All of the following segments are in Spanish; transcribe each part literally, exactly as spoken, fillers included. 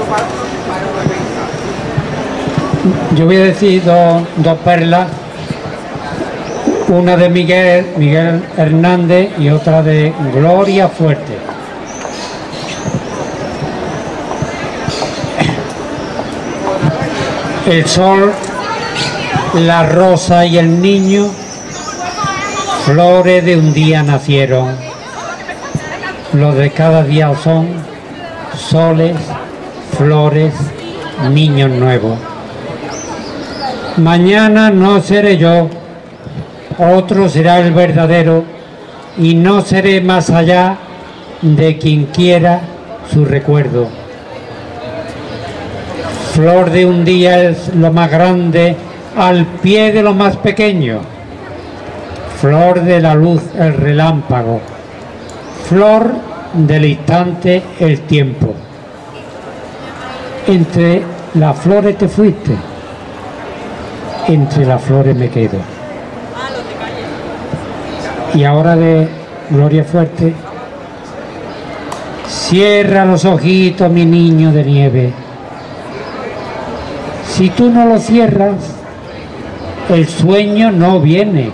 Yo voy a decir dos, dos perlas, una de Miguel, Miguel Hernández y otra de Gloria Fuerte. El sol, la rosa y el niño, flores de un día nacieron. Los de cada día son soles, flores, niños nuevos. Mañana no seré yo, otro será el verdadero, y no seré más allá de quien quiera su recuerdo. Flor de un día es lo más grande al pie de lo más pequeño. Flor de la luz el relámpago. Flor del instante el tiempo. Entre las flores te fuiste, entre las flores me quedo. Y ahora de Gloria Fuerte. Cierra los ojitos, mi niño de nieve. Si tú no lo cierras, el sueño no viene.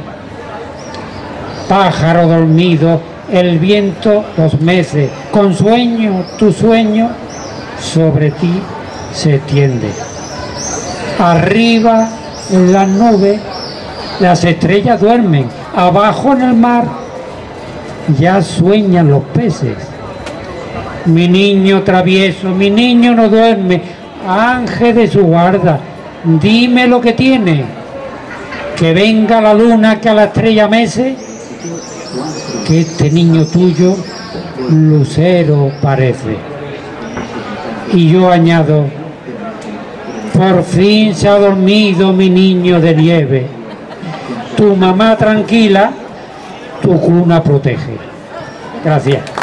Pájaro dormido, el viento los mece. Con sueño, tu sueño sobre ti se tiende. Arriba en las nubes las estrellas duermen. Abajo en el mar ya sueñan los peces. Mi niño travieso, mi niño no duerme. Ángel de su guarda, dime lo que tiene. Que venga la luna que a la estrella mece. Que este niño tuyo lucero parece. Y yo añado, por fin se ha dormido mi niño de nieve. Tu mamá tranquila, tu cuna protege. Gracias.